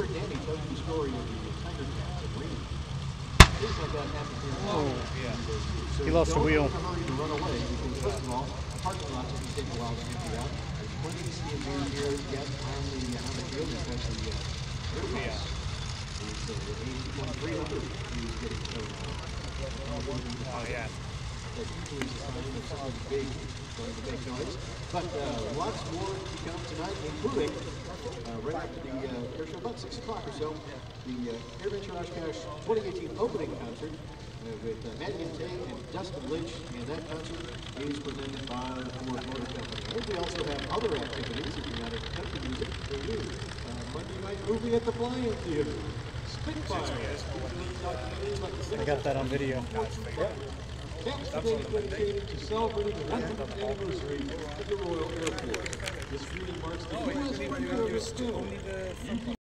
heard Danny tell you the story of the Tigercat at Green. Things like that happen here. Oh, yeah. So He lost the wheel. Don't hurry to run away because first of all, parking lots can take a while to empty out. There's plenty to see and do here yet on the field because the air bus is A2300 is getting towed out. Oh, yeah. That usually is a sign of something big going to make noise. But lots more to come tonight, including right after the air show, about 6 o'clock or so, the AirVenture Oshkosh 2018 opening concert with Madigan Tay and Dustin Lynch, and that concert is presented by the Ford Motor Company. And we also have other activities, if you're not into country music, for you. Monday night movie at the Flying Theater. Spitfire. I got that on video. Caps today dedicated to celebrating the 100th anniversary of the Royal Air Force. This meeting marks the U.S. premiere of a film.